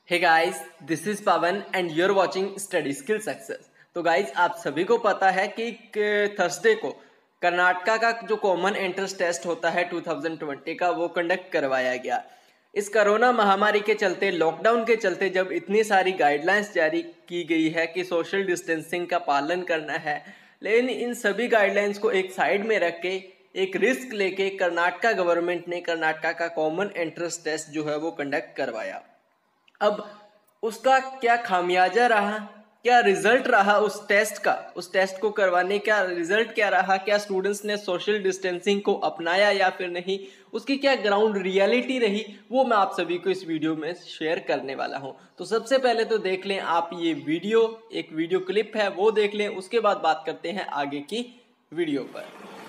Hey guys, this is Pawan and you're watching study skill success. तो guys, आप सभी को पता है कि थर्सडे को कर्नाटका का जो कॉमन एंट्रेंस टेस्ट होता है 2020 का वो कंडक्ट करवाया गया। इस कोरोना महामारी के चलते, लॉकडाउन के चलते, जब इतनी सारी गाइडलाइंस जारी की गई है कि सोशल डिस्टेंसिंग का पालन करना है, लेकिन इन सभी गाइडलाइंस को एक साइड में रख के एक रिस्क लेके कर्नाटका गवर्नमेंट ने कर्नाटका का कॉमन एंट्रेंस टेस्ट जो है वो कंडक्ट करवाया। अब उसका क्या खामियाजा रहा, क्या रिजल्ट रहा उस टेस्ट का, उस टेस्ट को करवाने का रिजल्ट क्या रहा, क्या स्टूडेंट्स ने सोशल डिस्टेंसिंग को अपनाया या फिर नहीं, उसकी क्या ग्राउंड रियलिटी रही, वो मैं आप सभी को इस वीडियो में शेयर करने वाला हूं। तो सबसे पहले तो देख लें आप ये वीडियो, एक वीडियो क्लिप है वो देख लें, उसके बाद बात करते हैं आगे की वीडियो पर।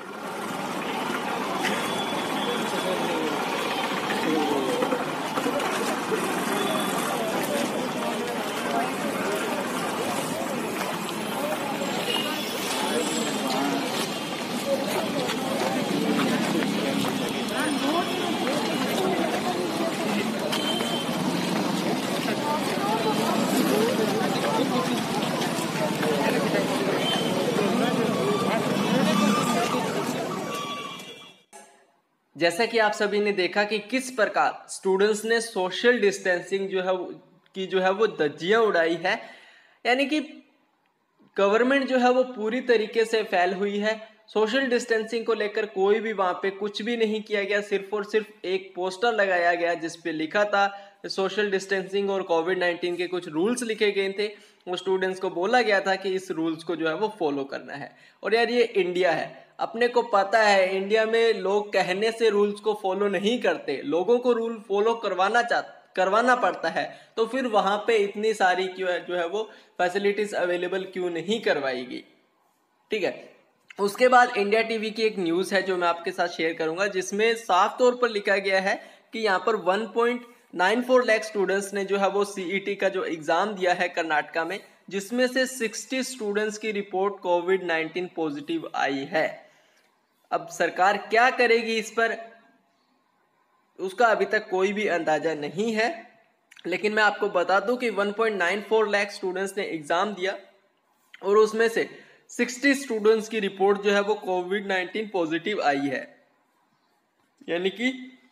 जैसा कि आप सभी ने देखा कि किस प्रकार स्टूडेंट्स ने सोशल डिस्टेंसिंग जो है वो धज्जियां उड़ाई है, यानी कि गवर्नमेंट जो है वो पूरी तरीके से फैल हुई है। सोशल डिस्टेंसिंग को लेकर कोई भी वहां पे कुछ भी नहीं किया गया, सिर्फ और सिर्फ एक पोस्टर लगाया गया जिस पे लिखा था सोशल डिस्टेंसिंग और कोविड-19 के कुछ रूल्स लिखे गए थे। वो स्टूडेंट्स को बोला गया था कि इस रूल्स को जो है वो फॉलो करना है। और यार, ये इंडिया है, अपने को पता है इंडिया में लोग कहने से रूल्स को फॉलो नहीं करते, लोगों को रूल फॉलो करवाना पड़ता है। तो फिर वहां पे इतनी सारी क्यों है जो है वो फैसिलिटीज अवेलेबल क्यों नहीं करवाई गई। ठीक है, उसके बाद इंडिया टीवी की एक न्यूज है जो मैं आपके साथ शेयर करूंगा, जिसमें साफ तौर पर लिखा गया है कि यहाँ पर 1.94 लाख स्टूडेंट्स ने जो है वो सीईटी का जो एग्जाम दिया है कर्नाटका में, जिसमें से 60 स्टूडेंट्स की रिपोर्ट कोविड-19 पॉजिटिव आई है। अब सरकार क्या करेगी इस पर, उसका अभी तक कोई भी अंदाजा नहीं है। लेकिन मैं आपको बता दूं कि 1.94 लाख स्टूडेंट्स ने एग्जाम दिया और उसमें से 60 स्टूडेंट्स की रिपोर्ट जो है वो कोविड-19 पॉजिटिव आई है, यानी कि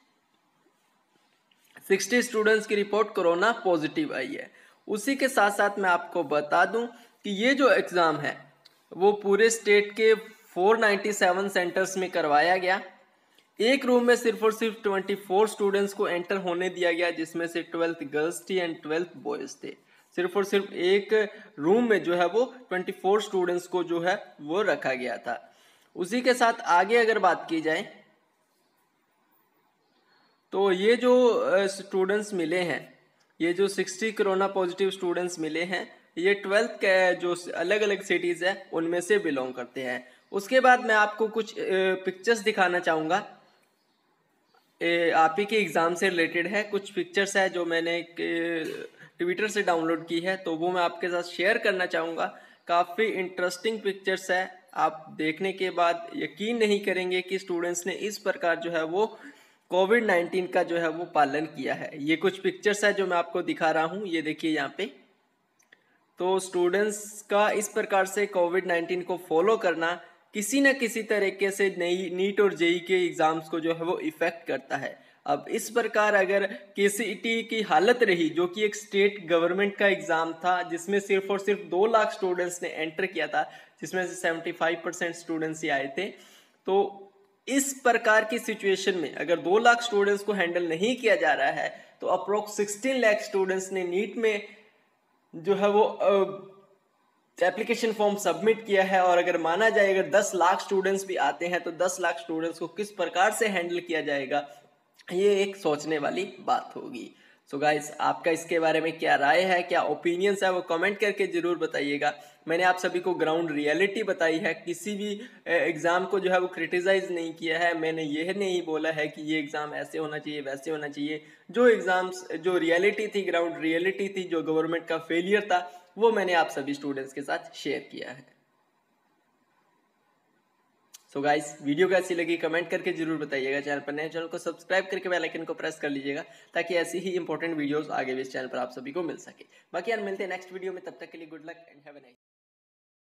60 स्टूडेंट्स की रिपोर्ट कोरोना पॉजिटिव आई है। उसी के साथ साथ मैं आपको बता दूं कि ये जो एग्जाम है वो पूरे स्टेट के 497 सेंटर्स में करवाया गया। एक रूम में सिर्फ और सिर्फ 24 स्टूडेंट्स को एंटर होने दिया गया, जिसमें से 12th गर्ल्स थी एंड 12th बॉयज थे। सिर्फ और सिर्फ एक रूम में जो है वो 24 स्टूडेंट्स को जो है वो रखा गया था। उसी के साथ आगे अगर बात की जाए तो ये जो स्टूडेंट्स मिले हैं, ये जो 60 कोरोना पॉजिटिव स्टूडेंट्स मिले हैं, ये 12th के जो अलग अलग सिटीज़ है उनमें से बिलोंग करते हैं। उसके बाद मैं आपको कुछ पिक्चर्स दिखाना चाहूँगा, आप ही के एग्ज़ाम से रिलेटेड है। कुछ पिक्चर्स है जो मैंने ट्विटर से डाउनलोड की है, तो वो मैं आपके साथ शेयर करना चाहूँगा। काफ़ी इंटरेस्टिंग पिक्चर्स है, आप देखने के बाद यकीन नहीं करेंगे कि स्टूडेंट्स ने इस प्रकार जो है वो कोविड-19 का जो है वो पालन किया है। ये कुछ पिक्चर्स है जो मैं आपको दिखा रहा हूँ, ये देखिए यहाँ पे। तो स्टूडेंट्स का इस प्रकार से कोविड-19 को फॉलो करना किसी न किसी तरीके से नई नीट और जेई के एग्जाम्स को जो है वो इफेक्ट करता है। अब इस प्रकार अगर केसीईटी की हालत रही, जो कि एक स्टेट गवर्नमेंट का एग्जाम था जिसमें सिर्फ और सिर्फ 2 लाख स्टूडेंट्स ने एंटर किया था, जिसमें से 75% स्टूडेंट्स ही आए थे। तो इस प्रकार की सिचुएशन में अगर 2 लाख स्टूडेंट्स को हैंडल नहीं किया जा रहा है, तो अप्रोक्स 16 लाख स्टूडेंट्स ने नीट में जो है वो एप्लीकेशन फॉर्म सबमिट किया है। और अगर माना जाए अगर 10 लाख स्टूडेंट्स भी आते हैं तो 10 लाख स्टूडेंट्स को किस प्रकार से हैंडल किया जाएगा, ये एक सोचने वाली बात होगी। सो गाइस, आपका इसके बारे में क्या राय है, क्या ओपिनियंस है, वो कमेंट करके जरूर बताइएगा। मैंने आप सभी को ग्राउंड रियलिटी बताई है, किसी भी एग्जाम को जो है वो क्रिटिसाइज नहीं किया है। मैंने यह नहीं बोला है कि ये एग्जाम ऐसे होना चाहिए वैसे होना चाहिए। जो एग्जाम्स, जो रियलिटी थी, ग्राउंड रियलिटी थी, जो गवर्नमेंट का फेलियर था, वो मैंने आप सभी स्टूडेंट्स के साथ शेयर किया है। सो गाइस, वीडियो कैसी लगी कमेंट करके जरूर बताइएगा। चैनल पर नए चैनल को सब्सक्राइब करके बेल आइकन को प्रेस कर लीजिएगा ताकि ऐसी ही इंपॉर्टेंट वीडियोस आगे भी इस चैनल पर आप सभी को मिल सके। बाकी यार मिलते हैं नेक्स्ट वीडियो में, तब तक के लिए good luck and have a nice